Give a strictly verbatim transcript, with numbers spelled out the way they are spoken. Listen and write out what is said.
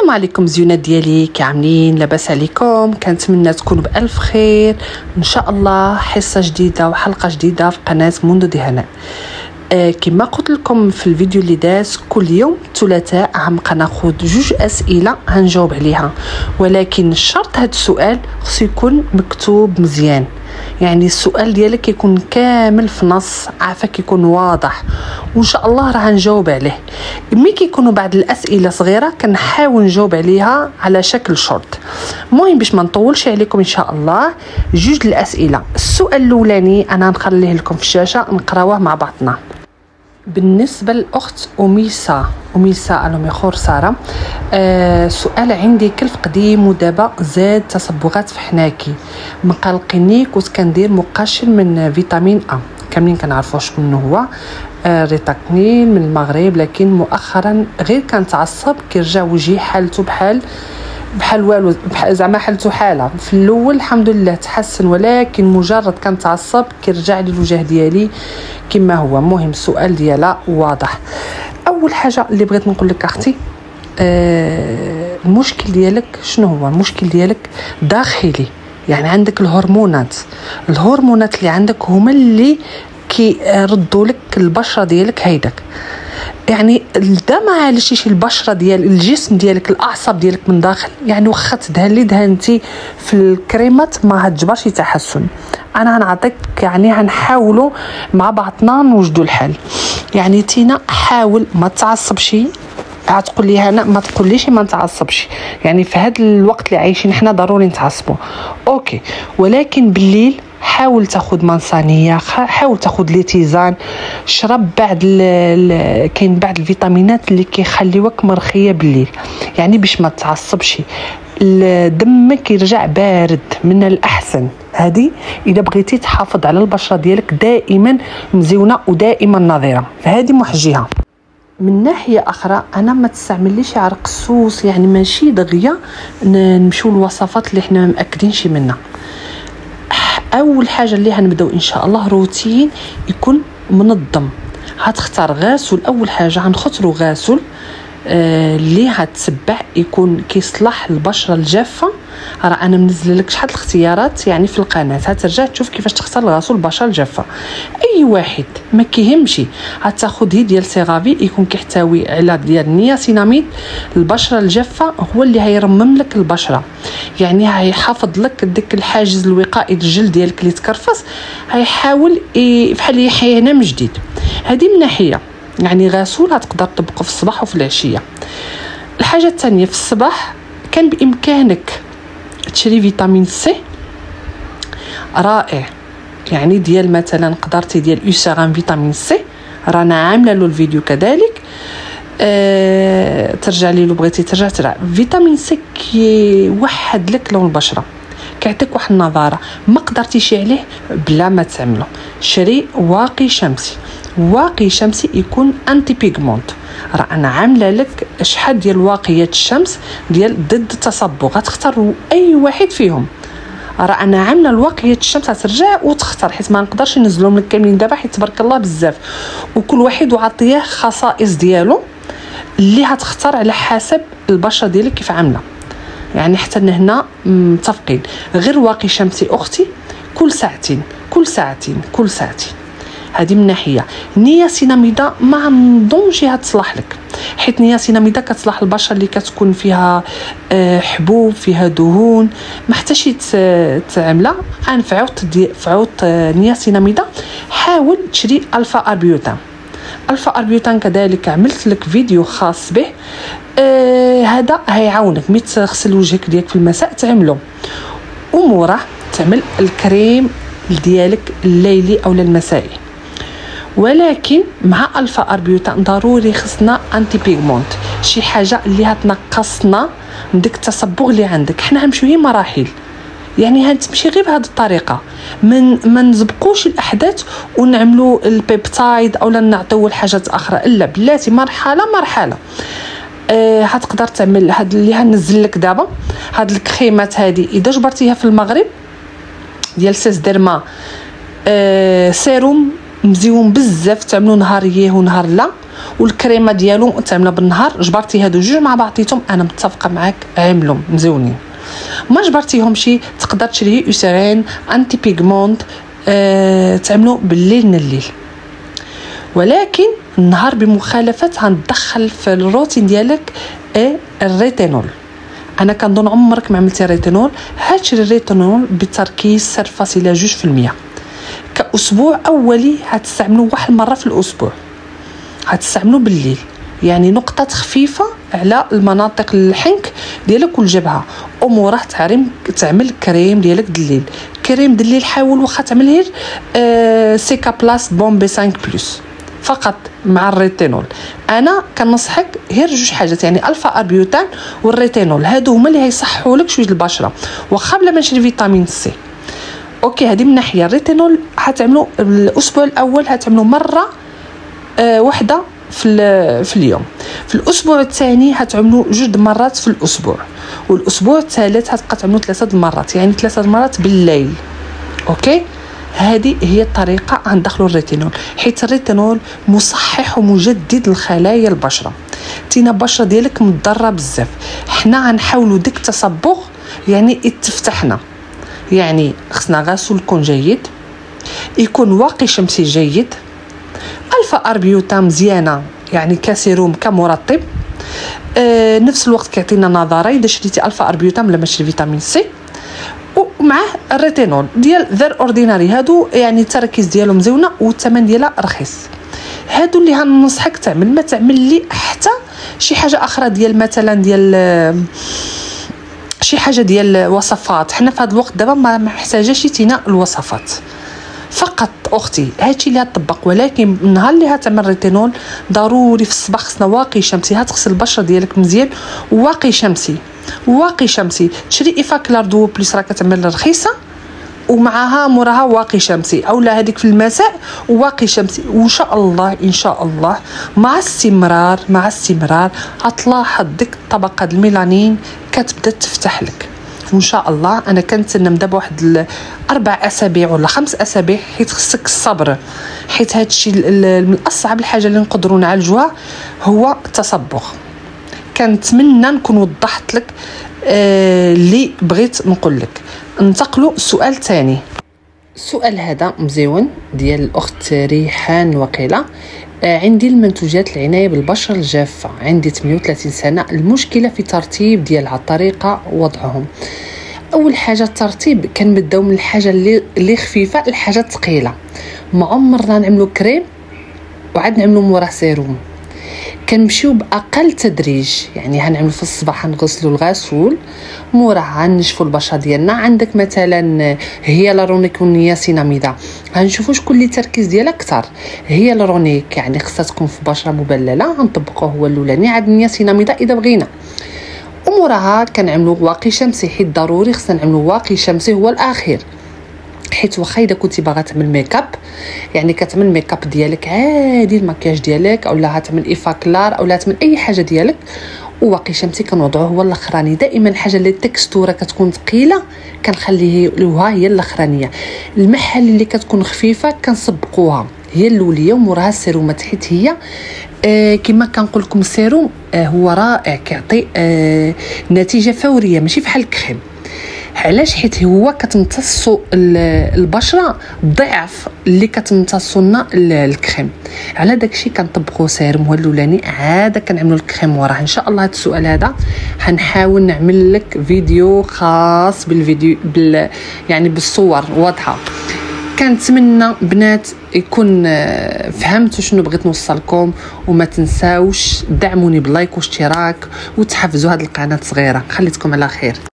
السلام عليكم زيونات ديالي، كي عاملين؟ لاباس عليكم؟ كنتمنى تكونوا بالف خير ان شاء الله. حصه جديده وحلقه جديده في قناه منذ دهناء. آه كما قلت لكم في الفيديو اللي داز، كل يوم ثلاثاء غنبقى ناخذ جوج اسئله هنجاوب عليها، ولكن الشرط هذا السؤال خصو يكون مكتوب مزيان. يعني السؤال ديالك يكون كامل في نص، عافاك يكون واضح، وان شاء الله راه نجاوب عليه. ملي كيكونوا بعض الاسئله صغيره كنحاول نجاوب عليها على شكل شورت. المهم باش ما نطولش عليكم ان شاء الله، جوج الاسئله. السؤال الاولاني انا نخليه لكم في الشاشه نقراوه مع بعضنا. بالنسبه للاخت اميسه اميسه الوميخور ساره، آه سؤال عندي: كلف قديم ودابا زاد تصبغات في حناكي، مقلقني. كنت كندير مقشر من فيتامين ا، كاملين كنعرفوا شكون هو، آه ريتاكنين من المغرب، لكن مؤخرا غير كنتعصب كيرجع وجهي حالته بحال بحال والو، زعما حالته حاله. في الاول الحمد لله تحسن، ولكن مجرد كنتعصب كيرجع لي الوجه ديالي كما هو. المهم السؤال ديالها واضح. اول حاجه اللي بغيت نقول لك اختي، آه المشكل ديالك شنو هو؟ المشكل ديالك داخلي، يعني عندك الهرمونات الهرمونات اللي عندك هما اللي كيردوا لك البشره ديالك هيداك. يعني دا ما عالجتيش البشره ديال الجسم ديالك، الاعصاب ديالك من داخل. يعني واخا تدهن لي دهنتي في الكريمات ما هتجبرش تحسن. انا هنعطيك، يعني هنحاولوا مع بعضنا نوجدوا الحل. يعني تينا حاول ما تعصبش. هتقول لي انا ما تقوليش ما نتعصبش، يعني في هذا الوقت اللي عايشين حنا ضروري نتعصبوا، اوكي، ولكن بالليل حاول تاخذ منصانيه، حاول تاخذ ليتيزان، شرب بعض كاين بعض الفيتامينات اللي كيخليوك مرخيه بالليل، يعني باش ما تعصبش. دمك يرجع بارد من الاحسن. هذه اذا بغيتي تحافظ على البشره ديالك دائما مزيونه ودائما نظيره، فهذه محجيها. من ناحيه اخرى انا ما تستعمليش عرق السوس، يعني ماشي دغيا نمشيو الوصفات اللي حنا مأكدينش منها. اول حاجه اللي هنبداو ان شاء الله روتين يكون منظم. هتختار غاسل. اول حاجه هنختاروا غاسل آه اللي هتسبع يكون كيصلح البشره الجافه. راه انا منزل لك شحال الاختيارات يعني في القناه، هترجع تشوف كيفاش تختار الغاسل البشره الجافه. اي واحد ما كيهمش، هتاخذ هي ديال سيغافي يكون كيحتوي على ديال النياسيناميد. البشره الجافه هو اللي هيرمم لك البشره، يعني هيحافظ لك ديك الحاجز الوقائي للجلد ديالك اللي تكرفس، هيحاول بحال يحيينا من جديد. هذه من ناحيه، يعني غاسول هتقدر تطبقه في الصباح وفي العشيه. الحاجه الثانيه في الصباح كان بامكانك تشري فيتامين سي رائع، يعني ديال مثلا قدرتي ديال يوسيران فيتامين سي، رانا عامله له الفيديو كذلك، أه ترجع لي لو بغيتي ترجع ترجع. فيتامين سي كيوحد لك لون البشره، كيعطيك واحد النضاره ما قدرتيش عليه بلا ما تعملو. شري واقي شمسي. واقي شمسي يكون انتي بيغمونت، راه انا عامله لك شحال ديال واقيات الشمس ديال ضد التصبغ، غتختار اي واحد فيهم. راه انا عامله الواقيات الشمس، هترجع وتختار، حيت ما نقدرش ننزلهم لك كاملين دابا حيت تبارك الله بزاف، وكل واحد وعطيه خصائص ديالو اللي هتختار على حسب البشره ديالك كيف عامله. يعني حتى هنا متفقين. غير واقي شمسي اختي كل ساعتين كل ساعتين كل ساعتين. هذه من ناحيه. نياسيناميدا ما نظنش هتصلح لك، حيت نياسيناميدا كتصلح البشره اللي كتكون فيها حبوب فيها دهون، ما حتىش تعملها. انا في عوض في عوض نياسيناميدا حاول تشري الفا اربيوتان. الفا اربيوتان كذلك عملت لك فيديو خاص به، آه هذا هيعاونك ملي تغسل وجهك ديالك في المساء تعمله، وموراه تعمل الكريم ديالك الليلي او المسائي. ولكن مع الفا اربيوتان ضروري خصنا انتي بيغمونت، شي حاجه اللي هتنقصنا من ديك التصبغ اللي عندك. حنا غنمشيو مراحل، يعني هتمشي غير بهذه الطريقه، من ما نسبقوش الاحداث ونعملوا البيبتايد او نعطيو الحاجات اخرى، الا بلاتي مرحله مرحله. أه هتقدر تعمل هاد اللي هنزل لك دابا، هاد الكريمات هذه اذا جبرتيها في المغرب ديال سيس ديرما، أه سيروم مزيون بزاف، تعملوا نهاريه ونهار لا، والكريمه ديالو تعملها بالنهار، جبرتي هادو جوج مع بعضيتهم، انا متفقه معاك عاملهم مزيونين. ما جبرتيهم شي تقدر تشري يوسرين انتي بيغمونت أه تعملوا بالليل نليل، ولكن النهار بمخالفه غندخل في الروتين ديالك ايه الريتينول. انا كنظن عمرك ما عملتي ريتينول، هاتشري الريتينول بتركيز صفر فاصلة جوج في المية كاسبوع اولي، هتستعملوا واحد المره في الاسبوع، هتستعملوا بالليل، يعني نقطه خفيفه على المناطق الحنك ديالك والجبهه، وموراه تعرم تعمل كريم ديالك دليل. كريم دليل حاول واخا تعمل غير آه سيكا بلاس بومبي خمسة بلس فقط مع الريتينول. انا كنصحك غير جوج حاجات، يعني الفا اربيوتان والريتينول، هادو هما اللي هيصححوا لك شويه البشره، واخا بلا ما نشري فيتامين سي. اوكي هذه من ناحيه. الريتينول هتعملوا الاسبوع الاول هتعملوا مره آه واحده في في اليوم، في الاسبوع الثاني هتعملوا جوج مرات في الاسبوع، والاسبوع الثالث هتبقى تعملوا ثلاثه المرات، يعني ثلاثه المرات بالليل. اوكي هذه هي الطريقه غندخلوا الريتينول، حيت الريتينول مصحح ومجدد لخلايا البشره. تينا البشره ديالك مضره بزاف، حنا غنحاولوا ديك التصبغ يعني اتفتحنا، يعني خصنا غسول يكون جيد، يكون واقي شمسي جيد، الفا اربيوتا مزيانه يعني كسيروم كمرطب، آه نفس الوقت كيعطينا نضاره اذا شريتي الفا اربيوتا ولا ماشي فيتامين سي، ومعه الريتينول ديال ذر اورديناري. هادو يعني التركيز ديالهم مزيونه والثمن ديالها رخيص، هادو اللي غننصحك تعمل. ما تعمل لي حتى شي حاجه اخرى ديال مثلا ديال شي حاجه ديال وصفات، حنا في هذا الوقت دابا ما محتاجاش تينا الوصفات فقط اختي، هادشي اللي هتطبق. ولكن النهار اللي هتعمل ريتينول ضروري في الصباح خصنا واقي شمسي، هتغسل البشره ديالك مزيان واقي شمسي، واقي شمسي. تشري ايفاكلار دو بليس راه كتعمل رخيصه ومعها موراها واقي شمسي، اولا هذيك في المساء واقي شمسي. وان شاء الله ان شاء الله مع استمرار مع استمرار هتلاحظ ديك الطبقه الميلانين كتبدا تفتح لك، وان شاء الله. انا كنتسنى من دابا واحد اربع اسابيع ولا خمس اسابيع، حيت خصك الصبر، حيت هادشي من اصعب الحاجه اللي نقدروا نعالجوها هو التصبغ. كنتمنى نكون وضحت لك آه اللي بغيت نقول لك. ننتقلوا السؤال الثاني. السؤال هذا مزيون ديال الاخت ريحان وقيله. آه عندي المنتوجات العنايه بالبشره الجافه، عندي ثمانية وثلاثين سنه، المشكله في ترتيب ديالها، طريقه وضعهم. اول حاجه الترتيب كنبداو من الحاجه اللي اللي خفيفه للحاجه الثقيله، ما عمرنا نعملوا كريم وعاد نعملوا موراه سيروم، كنمشيو باقل تدريج. يعني هنعمل في الصباح هنغسلوا الغسول، موراه غنشفوا البشره ديالنا. عندك مثلا هيالورونيك ونياسيناميدا، غنشوفوا شكون اللي التركيز ديالها اكثر. هيالورونيك يعني خصها تكون في بشره مبلله، غنطبقوه هو الاولاني. عاد نياسيناميدا اذا بغينا. وموراها كنعملوا واقي شمسي، حيت ضروري خصنا نعملوا واقي شمسي هو الاخير، حيت واخا اذا كنتي باغا تعمل ميكاب، يعني كتعمل ميكاب ديالك عادي، المكياج ديالك، اولا هتعمل ايفاكلار اولا تعمل اي حاجه ديالك، وواقي شمسي كنوضعوه هو الاخراني. دائما الحاجه اللي التكستوره كتكون ثقيله كنخليوها هي الاخرانيه، المحل اللي كتكون خفيفه كنسبقوها هي الاوليه، وموراها السيرومات، حيت هي آه كما كنقول لكم السيروم آه هو رائع، كيعطي آه نتيجه فوريه ماشي بحال الكريم. علاش؟ حيت هو كتمتصوا البشره ضعف اللي كتمتصوا لنا الكريم. على داكشي كنطبقوا سيروم هو الاولاني، عاده كنعملوا الكريم وراه. ان شاء الله هذا السؤال هذا حنحاول نعمل لك فيديو خاص بالفيديو بال يعني بالصور واضحه. كنتمنى بنات يكون فهمتوا شنو بغيت نوصل لكم، وما تنساوش دعموني باللايك واشتراك وتحفزوا هذه القناه صغيره. خليتكم على خير.